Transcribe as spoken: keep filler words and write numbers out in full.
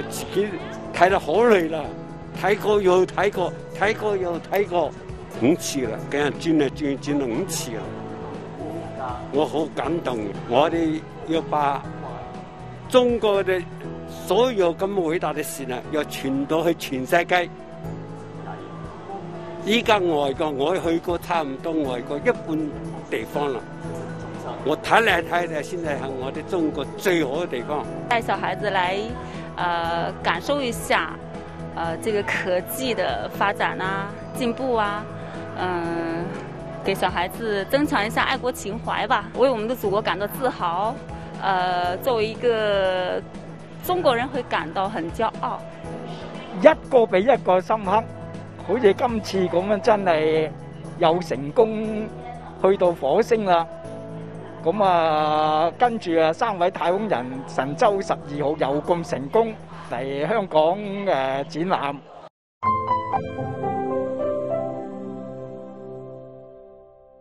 自己睇得好累啦，睇過又睇過，睇過又睇過，五次啦，俾人轉嚟轉轉咗五次啦，我好感動。我哋要把中國嘅所有咁偉大嘅事啊，要傳到去全世界。依家外國我去過差唔多外國一半地方啦，我睇嚟睇嚟，現在係我哋中國最好嘅地方。 帶小孩子來，呃，感受一下，呃，這個科技的發展啊、進步啊，嗯、呃，給小孩子增強一下愛國情懷吧，為我們的祖國感到自豪。呃，作為一個中國人，會感到很驕傲。 一個比一個深刻。好似今次咁樣，真係又成功去到火星啦！咁啊，跟住啊，三位太空人神舟十二號又咁成功嚟香港誒展覽。